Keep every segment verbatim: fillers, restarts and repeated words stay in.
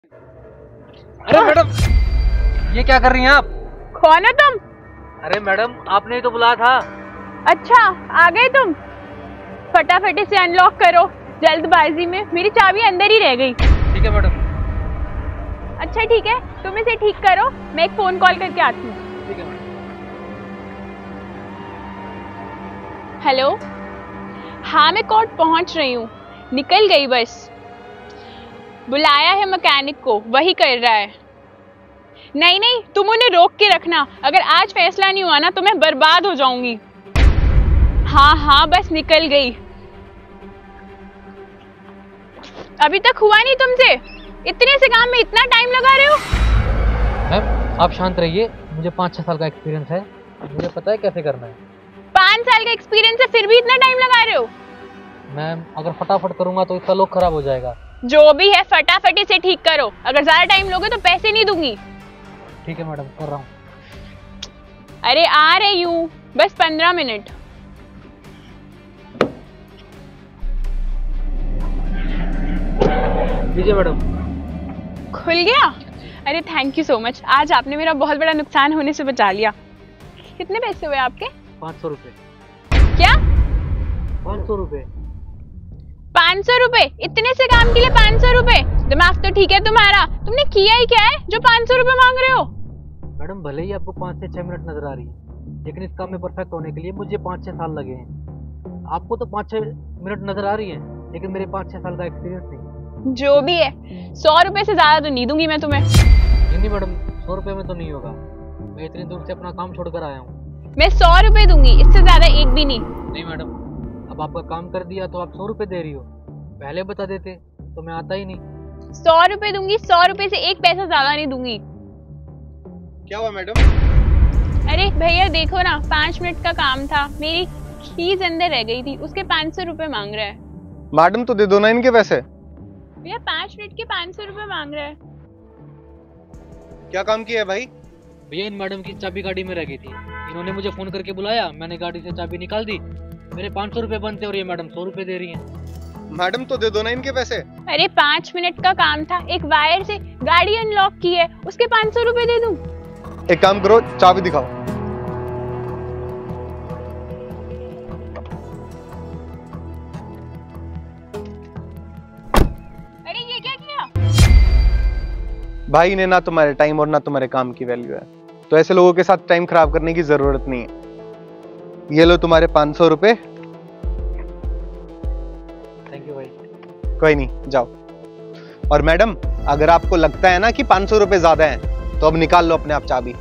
अरे मैडम, ये क्या कर रही हैं आप? कौन हो तुम? अरे मैडम, आपने ही तो बुलाया था। अच्छा, आ गए तुम? फटाफट से अनलॉक करो, जल्दबाजी में मेरी चाबी अंदर ही रह गई। ठीक है मैडम। अच्छा ठीक है, तुम इसे ठीक करो, मैं एक फोन कॉल करके आती हूँ। ठीक है मैडम। हेलो, हाँ मैं कोर्ट पहुंच रही हूँ, निकल गई बस। बुलाया है मैकेनिक को, वही कर रहा है। नहीं नहीं, तुम उन्हें रोक के रखना, अगर आज फैसला नहीं हुआ ना तो मैं बर्बाद हो जाऊंगी। हाँ हाँ, बस निकल गई। अभी तक हुआ नहीं तुमसे? इतने से काम में इतना टाइम लगा रहे हो? मैम आप शांत रहिए, मुझे पाँच छह साल का एक्सपीरियंस है, मुझे पता है कैसे करना है। पाँच साल का एक्सपीरियंस है फिर भी इतना टाइम लगा रहे हो? मैम अगर फटाफट करूंगा तो इसका लुक खराब हो जाएगा। जो भी है फटाफट इसे ठीक करो, अगर ज्यादा टाइम लोगे तो पैसे नहीं दूंगी। ठीक है मैडम, कर रहा हूँ। अरे आ रही हूँ, बस पंद्रह मिनट। लीजिए मैडम। खुल गया? अरे थैंक यू सो मच, आज आपने मेरा बहुत बड़ा नुकसान होने से बचा लिया। कितने पैसे हुए आपके? पाँच सौ रुपये। क्या? पाँच सौ रुपये। पाँच सौ रुपए? इतने से काम के लिए पाँच सौ रुपए? दिमाग तो ठीक है तुम्हारा, तुमने किया ही क्या है जो पाँच सौ रुपए मांग रहे हो? मैडम भले ही आपको पाँच से छह मिनट नजर आ रही है, लेकिन इस काम में परफेक्ट होने के लिए मुझे पाँच छह साल लगे हैं। आपको तो पाँच छह मिनट नजर आ रही है, लेकिन मेरे पाँच छह साल का एक्सपीरियंस नहीं। जो भी है, सौ रुपए से ज्यादा तो नहीं दूंगी मैं तुम्हें। नहीं नहीं मैडम, सौ रुपए में तो नहीं होगा, मैं इतनी दूर से अपना काम छोड़कर आया हूँ। मैं सौ रुपए दूंगी, इससे ज्यादा एक भी नहीं। नहीं मैडम, अब आपका काम कर दिया तो आप सौ रुपए दे रही हो, पहले बता देते तो मैं आता ही नहीं। सौ रुपए दूंगी, सौ रुपए से एक पैसा ज्यादा नहीं दूंगी। क्या हुआ मैडम? अरे भैया देखो ना, पाँच मिनट का काम था, मेरी कीज अंदर रह गई थी, उसके पाँच सौ रुपए मांग रहा है। मैडम तो दे दो ना इनके पैसे। भैया पाँच मिनट के पाँच सौ रुपए मांग रहा है। क्या काम किया है भाई? भैया इन मैडम की चाबी गाड़ी में रह गई थी, इन्होंने मुझे फोन करके बुलाया, मैंने गाड़ी से चाबी निकाल दी, मेरे पाँच सौ रुपए बनते और ये मैडम सौ रुपए दे रही हैं। मैडम तो दे दो ना इनके पैसे। अरे पाँच मिनट का काम था, एक वायर से गाड़ी अनलॉक की है, उसके पाँच सौ रुपए दे दूं? एक काम करो, चाबी दिखाओ। अरे ये क्या किया? भाई ने ना तुम्हारे टाइम और ना तुम्हारे काम की वैल्यू है, तो ऐसे लोगों के साथ टाइम खराब करने की जरूरत नहीं है। ये लो तुम्हारे पाँच सौ रुपए। थैंक यू भाई। कोई नहीं, जाओ। और मैडम अगर आपको लगता है ना कि पाँच सौ रुपए ज्यादा है तो अब निकाल लो अपने आप चाबी।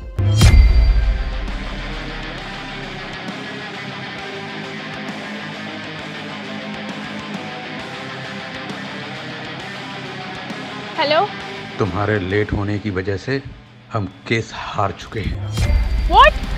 हेलो, तुम्हारे लेट होने की वजह से हम केस हार चुके हैं। व्हाट?